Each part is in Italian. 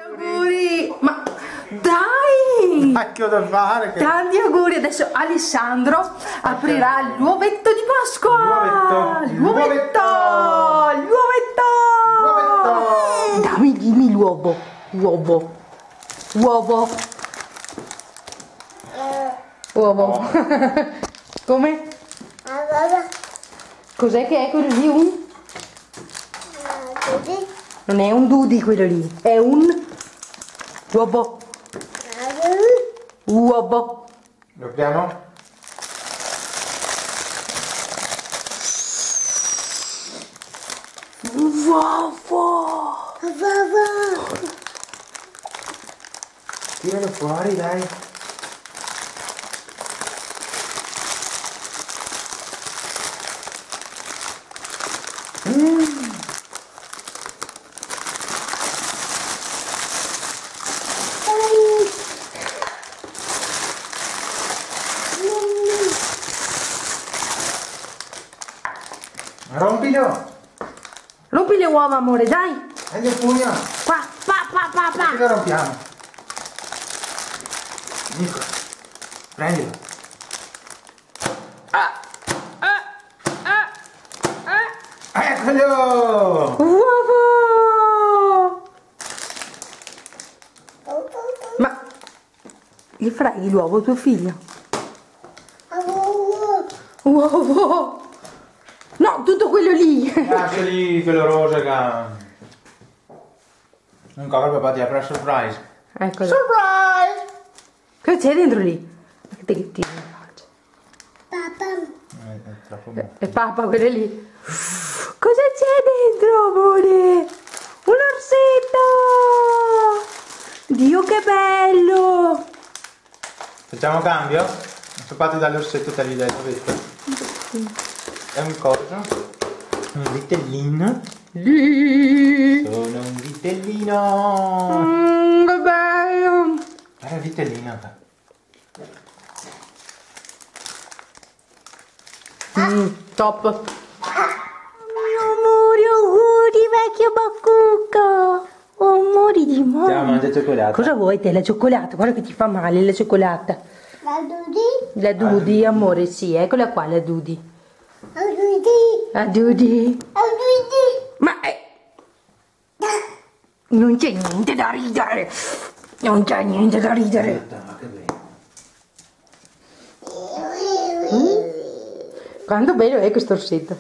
Auguri! Ma dai! Ma che ho da fare? Tanti auguri! Adesso Alessandro aprirà l'uovetto di Pasqua! L'uovetto! Dimmi l'uovo! Uovo! Come? Cos'è che è quello lì? Non è un dudi quello lì, è un uovo. Lo apriamo? Uovo! Tiralo fuori, dai. Rompilo! Rompi le uova, amore, dai! Prendi il pugno! Qua, E lo rompiamo! Nico, prendilo! Eccolo! Uovo! Ma gli freghi l'uovo tuo figlio? Uovo! No, tutto quello lì! Lascia lì quello rosa che... Ancora papà ti apre la surprise. Eccolo. Surprise! Cosa c'è dentro lì? Che ti tiro in faccia. È troppo buono. E papà, quello lì. Cosa c'è dentro, amore? Un orsetto! Dio, che bello! Facciamo cambio? Papà dall'orsetto te li dai, vedete? È un coso. Un vitellino. Sono un vitellino. Che bello! Era il vitellino. Top! Amore, auguri, vecchio Bacucco! Amore di Ciao, mamma! mangia cioccolata. Cosa vuoi te? La cioccolata? Guarda che ti fa male la cioccolata. La Dudi, amore, sì, eccola qua la Dudi. La Dudi. Ma non c'è niente da ridere. Non c'è niente da ridere. Quanto bello è questo orsetto.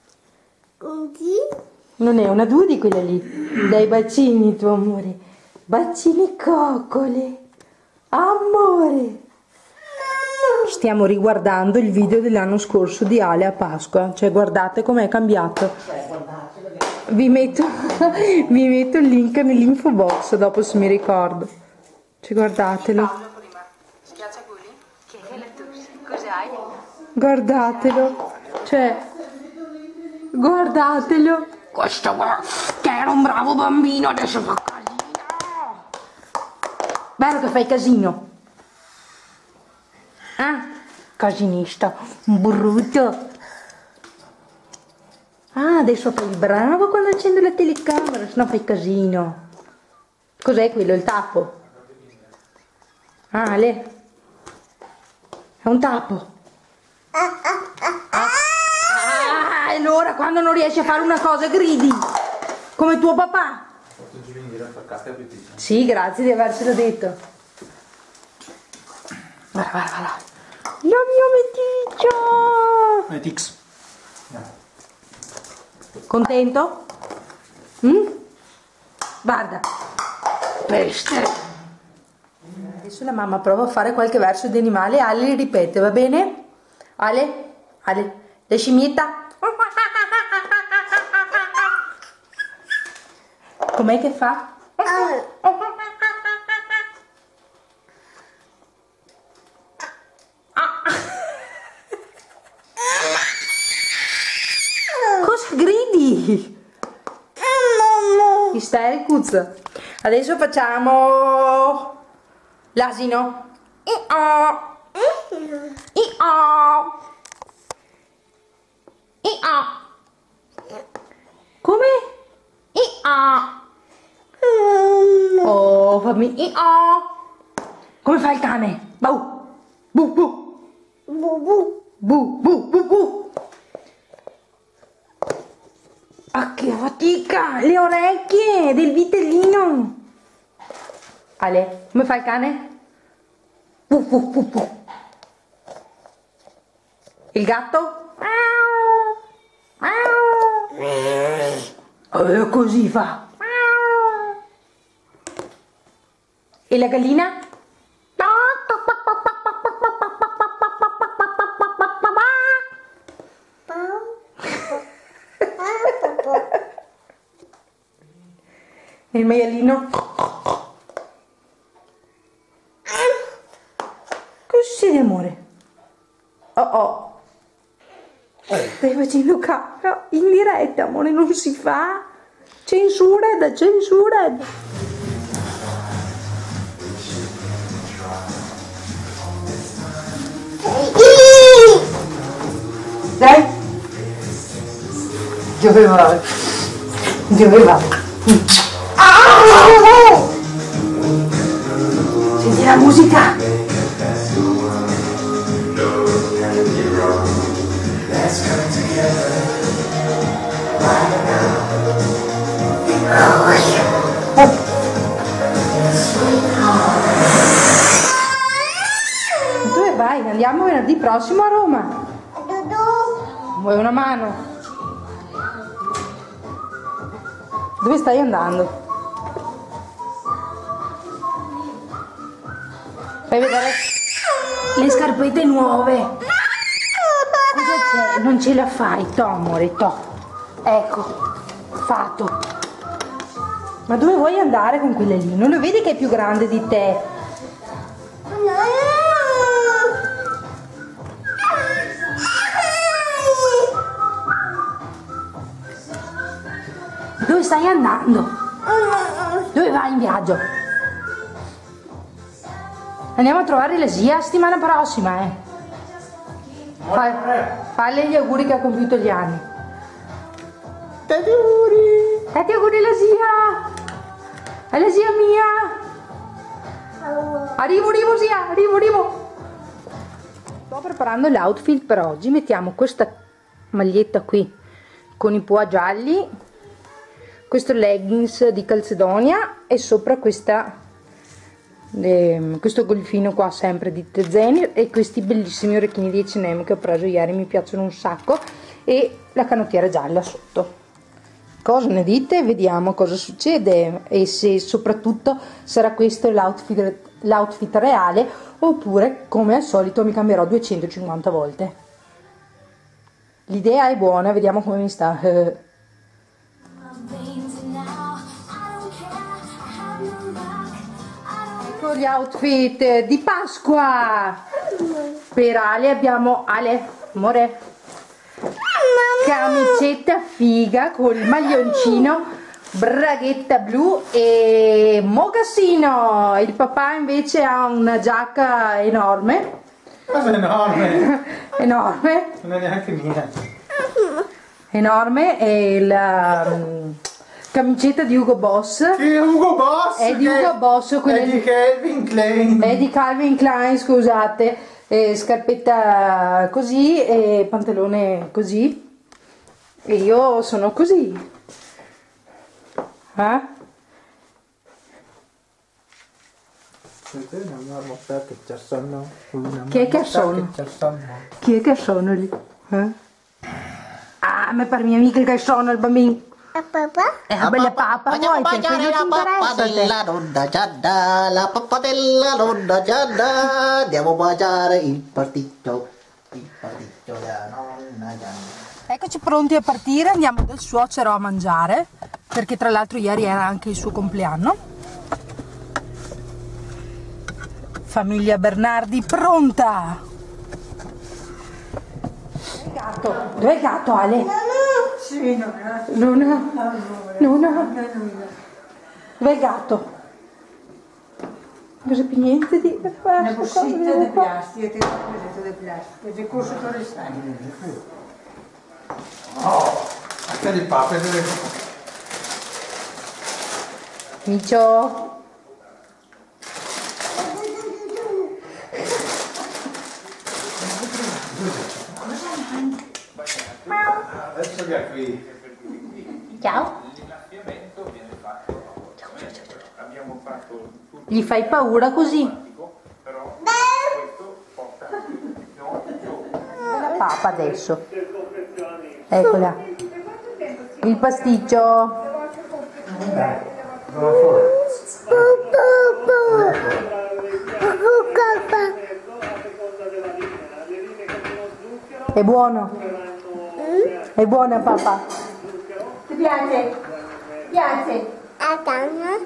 Non è una Dudi quella lì. Dai bacini, tuo amore. Bacini coccole. Amore. Stiamo riguardando il video dell'anno scorso di Ale a Pasqua. Cioè, guardate com'è cambiato. Vi metto il link nell'info box dopo se mi ricordo. Cioè, guardatelo. Guardatelo. Cioè, guardatelo. Questo che era un bravo bambino, adesso fa casino. Bello che fai casino. Ah, casinista, brutto. Ah, adesso fai il bravo quando accendo la telecamera, sennò fai casino. Cos'è quello, il tappo? Ah, Ale. È un tappo. Ah, allora quando non riesci a fare una cosa gridi. Come tuo papà. Sì, grazie di avercelo detto. Guarda. Il mio meticcio! Metix. Contento? Guarda. Peste. Adesso la mamma prova a fare qualche verso di animale e Ale li ripete, va bene? Ale, la scimmietta. Com'è che fa? Cosa gridi? Hystericus. Adesso facciamo l'asino. Come? Oh. fammi come fa il cane? Bu, bu, bu, bu, bu, bu, bu, bu, bu. Ah, che fatica, le orecchie del vitellino. Ale, come fa il cane? Bu, bu, bu, bu. Il gatto? Così fa. E la gallina? E il maialino? Così, amore. Oh. Stai facendo cacca in diretta, amore, non si fa. Censura. Dai. Dove vai? Senti la musica. Dove vai? Andiamo venerdì prossimo a Roma. Vuoi una mano? Dove stai andando? Fai vedere le scarpette nuove. Cosa c'è? Non ce la fai, amore, Ecco, fatto. Ma dove vuoi andare con quella lì? Non lo vedi che è più grande di te? Dove stai andando? Dove vai in viaggio? Andiamo a trovare la zia settimana prossima, Falle gli auguri che ha compiuto gli anni. Tanti auguri alla zia! Alla zia mia! Arrivo zia, arrivo! Sto preparando l'outfit per oggi. Mettiamo questa maglietta qui con i poa gialli, questo leggings di Calzedonia e sopra questo golfino qua sempre di Tezzeni e questi bellissimi orecchini di H&M che ho preso ieri, mi piacciono un sacco, e la canottiera gialla sotto. Cosa ne dite? Vediamo cosa succede e se soprattutto sarà questo l'outfit reale oppure come al solito mi cambierò 250 volte. L'idea è buona, vediamo come mi sta. Ecco gli outfit di Pasqua. Per Ale abbiamo amore, camicetta figa col maglioncino, braghetta blu e mocassino. Il papà invece ha una giacca enorme. Cosa enorme? Enorme. Non è neanche mia. Enorme, e la camicetta di Hugo Boss. Che Hugo Boss? È di Hugo Boss, quella è di Calvin Klein. È di Calvin Klein, scusate. Scarpetta così e pantalone così. E io sono così. Chi è che sono? Chi è che sono lì? Ah, ma per mia amica che sono il bambino. La bella papà, vuoi che non ti interessa della nonna Giada, la papà della nonna Giada, andiamo a mangiare il partito della nonna Giada. Eccoci pronti a partire, andiamo dal suocero a mangiare, perché tra l'altro ieri era anche il suo compleanno. Famiglia Bernardi pronta! Dov'è il gatto, Ale? Sì, Luna? Dov'è il gatto? Non c'è più niente di... Una bussetta di plastica, ti ho preso di plastica, ti corso con le stelle. Anche di papere. Micio, lì. Ciao. Gli fai paura così? La pappa adesso. Eccola. Il pasticcio. È buono? È buona papà? Ti piace? Piace? A casa?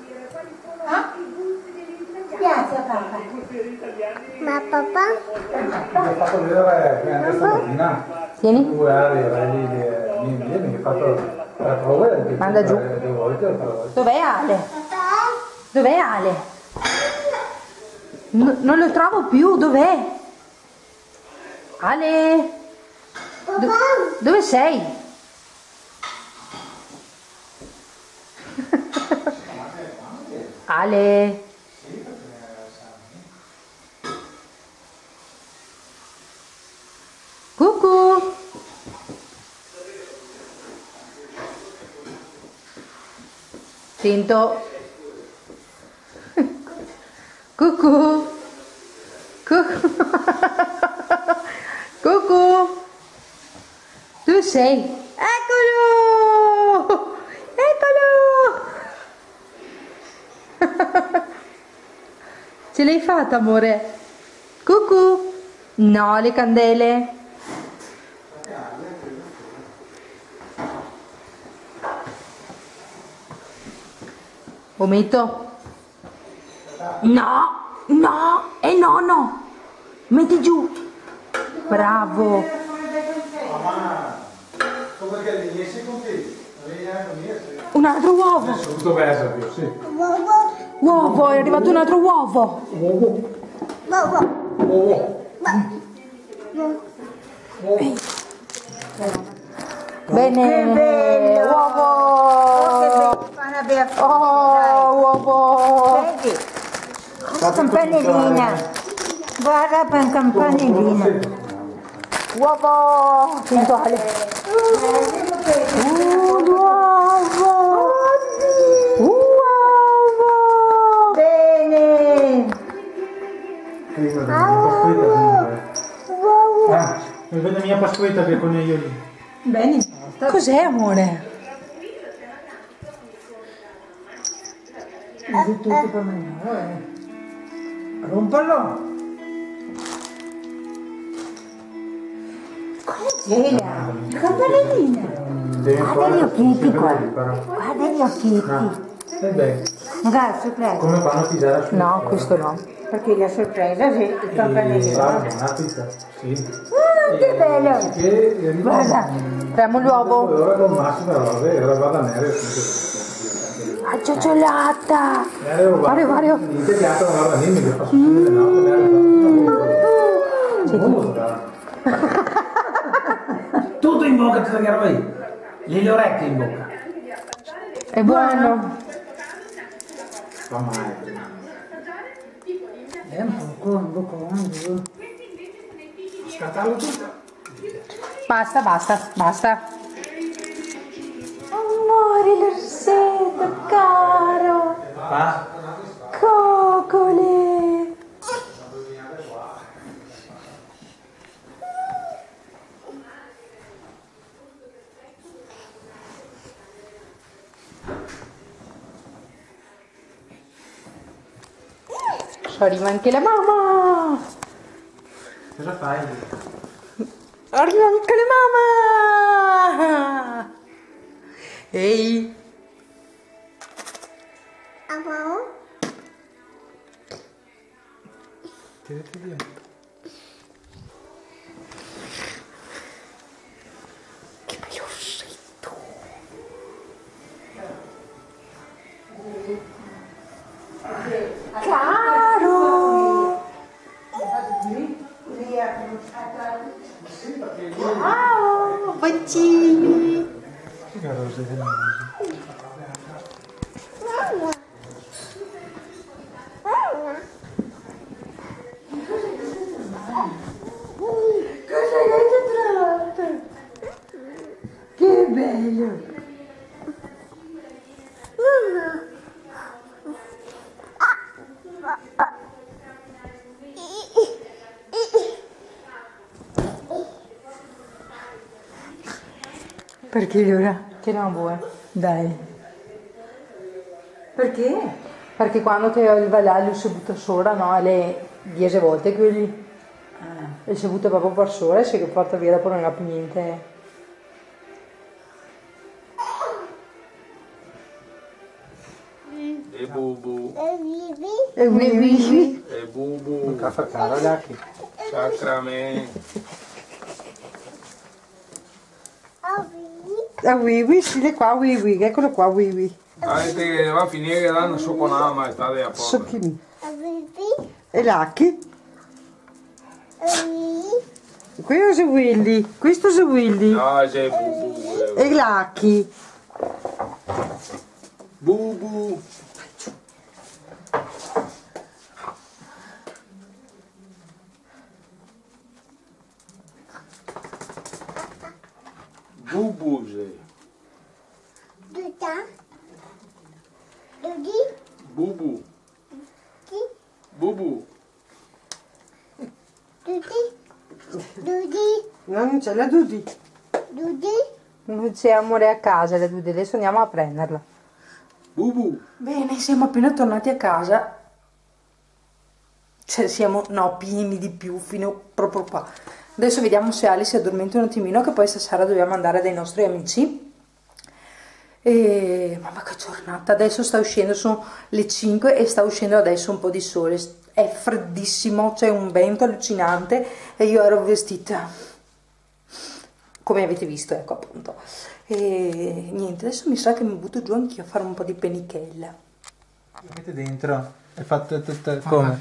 Piace a papà? Ma papà? Mi ha fatto vedere anche stamattina. Tieni. 2 anni, mi ha fatto la prova del Manda giù. 2 volte o 3 volte. Dov'è Ale? Dov'è Ale? Non lo trovo più, dov'è? Ale? Dove sei? Ale? Cucù? Sento. Cucù. Cucù. Cucù. Tu sei? Eccolo! Eccolo! Ce l'hai fatta, amore? Cucù. No, le candele. Vomito? No, no, e no. Metti giù. Bravo. Mamma, come che lì riesci con te? Un altro uovo. Subito verso più, sì. Uovo, è arrivato un altro uovo. Uovo. Bene. bello. Uovo. Oh, Oh, uovo. vedi? La campanellina. Guarda per la campanellina. Uovo. Sento Ale. L'uovo. Uovo. Bene. Mi vede mia Pasquetta che coniglio lì. Bene. Cos'è, amore? Così tutto per mangiare. Rompalo. Cos'era? La campanellina. Guarda gli occhietti qua. Guarda gli occhietti. E beh, Magari sorpresa. come fanno a tirare su? No, questo no. Perché la sorpresa sì, il campanellino. Una pizza, sì. Che bello. Che Guarda. Apriamo l'uovo. ora con Massimo robe, ora vado a nere. La ciocciolata. Vario, vario. Dite che altro non va bene, mi fa succedere, no? Tutto in bocca questa roba lì. Le orecchie in bocca. È buono. Fa male. È un po' Scattarlo tutto. Basta, basta, basta. Amore, l'orsetto caro. Fa? Coccole. Arriva anche la mamma. Cosa fai? Arriva anche la mamma. Ehi. Tirati via. Che bello orsetto. Caro. Ciao, bacini. Che rose che Che Perché allora? Che non vuoi? Dai. Perché? Perché quando che il Valaglio si butta sola, no? Le 10 volte quelli. E si butta proprio per sola e si porta via dopo non ha più niente. E bubu. E vivi. E bubu. Un caffè caro, Jackie. Sacramento. Ah, Wiwi, sì, qua Wiwi, eccolo qua Wiwi. Avete che va a finire che danno scioccolata ma state a poco. Socchini. E Lucky? Questo è Willy, questo è Willy. No, c'è bubu. E Lucky? Bubu. Bubu sei. Bubu. Bubu. No, non c'è la Dudi. Non c'è amore a casa la Dudi, adesso andiamo a prenderla. Bubu. Bene, siamo appena tornati a casa. Cioè siamo, no, pieni di più, fino proprio qua. Adesso vediamo se Ali si addormenta un attimino, che poi stasera dobbiamo andare dai nostri amici. E mamma che giornata, adesso sta uscendo, sono le 5 e sta uscendo adesso un po' di sole, è freddissimo, c'è un vento allucinante e io ero vestita come avete visto, ecco appunto. E niente, adesso mi sa che mi butto giù anch'io a fare un po' di penichella. Mettete dentro e fate tutto come?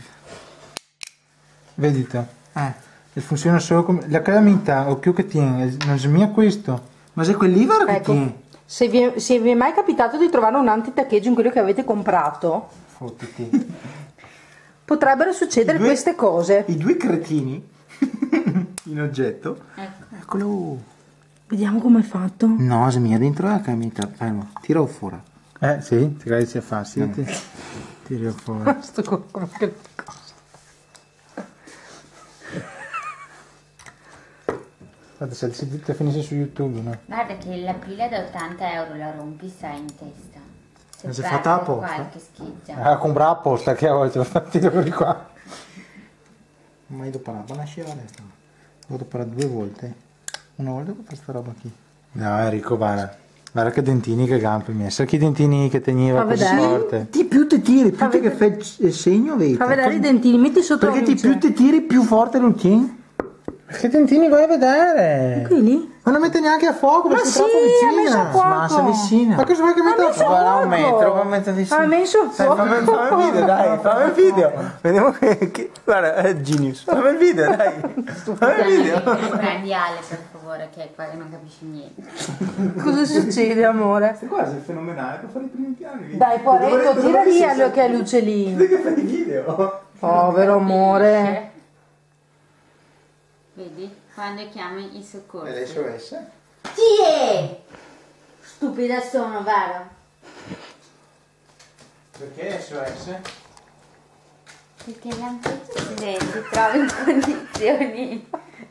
Vedete? E funziona solo come la calamita o più che tiene, non smia questo. Ma se quell'Ivar che Ecco, tiene? se vi è mai capitato di trovare un antitaccheggio in quello che avete comprato, Fottiti. potrebbero succedere queste cose. I due cretini in oggetto. Eccolo. Vediamo come è fatto. No, smia dentro la calamita, fermo, tira fuori. Sì, ti sia facile. Tiro fuori. Sto come che cosa. Guarda, se il CD finisce su YouTube, no? Guarda che la pila da 80 euro la rompi, sai, in testa. Ma si è perde fatta apposta? qualche schizza. Ah, compra apposta che a volte va tiro quelli qua. Ma io devo parlare, buona sciare. Devo parlare 2 volte. Una volta che fa sta roba qui. No, Enrico, guarda. Guarda che dentini che gampe mi. Sai che dentini che teneva Fa così vedere? forte. Ti più ti tiri, più te che fai il segno, vedi? Fa vedere i dentini, metti sotto Perché la ti luce. più ti tiri, più forte lo tieni. Che dentini vai a vedere? Quelli? Ma non mette neanche a fuoco Ma perché sì, è troppo ha vicina. messo a fuoco. Ma sei vicina. Ma cosa vuoi che metta a fuoco? Guarda un metro, ma mette vicino. Ha messo a fuoco. Fammi il video, dai, fammi il video. Vediamo guarda, è genius. Fammi il video, dai. Fammi il video. Prendi Ale per favore, che è qua che non capisci niente. Cosa succede, amore? Guarda, è fenomenale per fare i primi piani. Dai, Poretto, tira via che è luce lì. Che fai i video? Povero amore. Vedi? Quando chiami i soccorsi. E SOS? Chi è? Stupida sono, vero? Perché SOS? Perché l'antiaccidente si trova in condizioni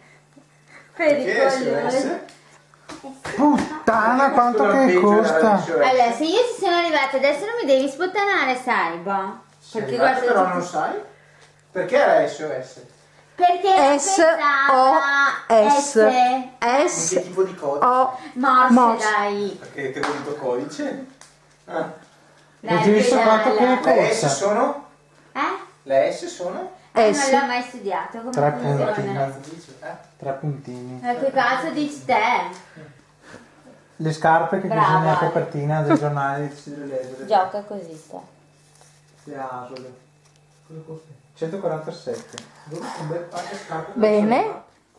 pericolose. Puttana, quanto che costa? Allora, se io ci sono arrivata, adesso non mi devi sputtanare, sai, boh. Perché guarda, Però non sai? Perché era SOS? perché S-O-S. S Che tipo di codice? O. morse, Morse. dai. Perché ti ho voluto codice? Ah. Dai, Non ti ho visto quanto pedala. che Le S costa? sono? Eh? Le S sono? Non S. l'ho mai studiato, come 3 funziona? puntini. 3 puntini. Ma che cazzo dici te? Le scarpe che Brava. bisogna la copertina del giornale di Sidre Leggere. Gioca così, te. Le Asole. Cosa costa? 147. Dove un bel paio di scarpe? Bene.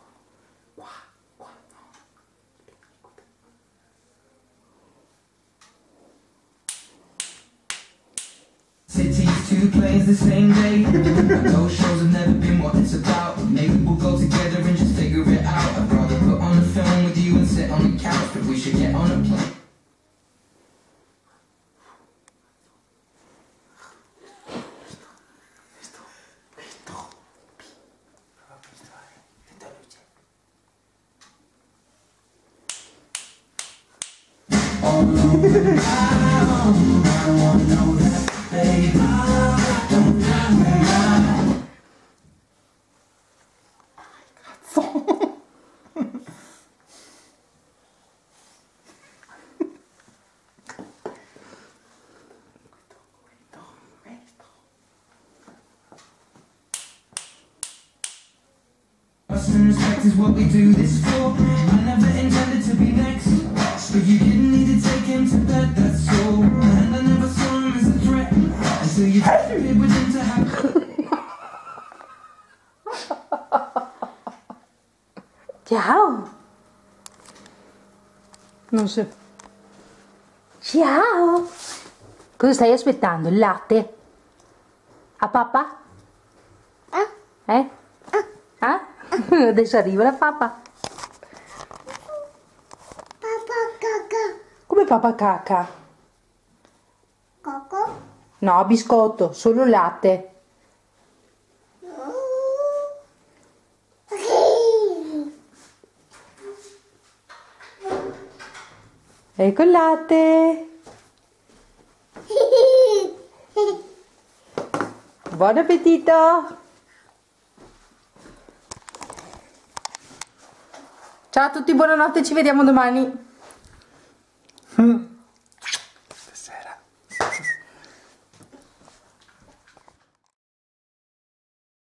Cities, 2 planes the same day. Those shows have never been what it's about. Maybe we'll go together and just figure it out. I'd rather put on a film with you and sit on the couch, but we should get on a plane. Some respect is what we do this for. I never intended to be next, but you didn't need to take him to bed, that's all. And I never saw him as a threat until you did with him to have. Ciao. Non so. Ciao. Cosa stai aspettando? Il latte? A papà? Eh? Ah? Adesso arriva la papà. Papà caca. Come papà cacca? Coco. No, biscotto, solo latte. Ecco il latte. Buon appetito. Ciao a tutti, buonanotte, ci vediamo domani.